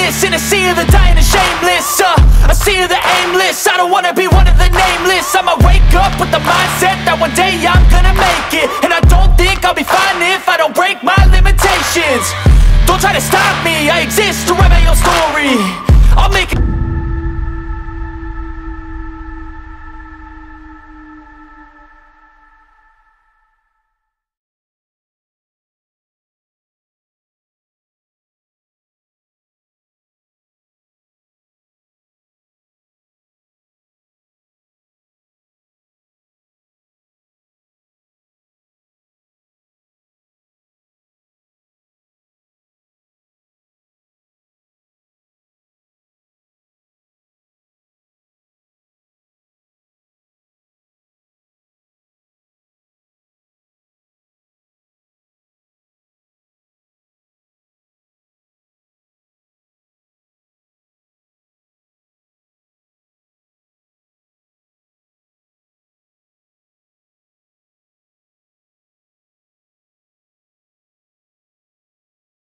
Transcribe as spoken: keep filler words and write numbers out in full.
stainless in a sea of the dying and shameless. uh, A sea of the aimless, I don't wanna be one of the nameless. I'ma wake up with the mindset that one day I'm gonna make it. And I don't think I'll be fine if I don't break my limitations. Don't try to stop me, I exist to write my own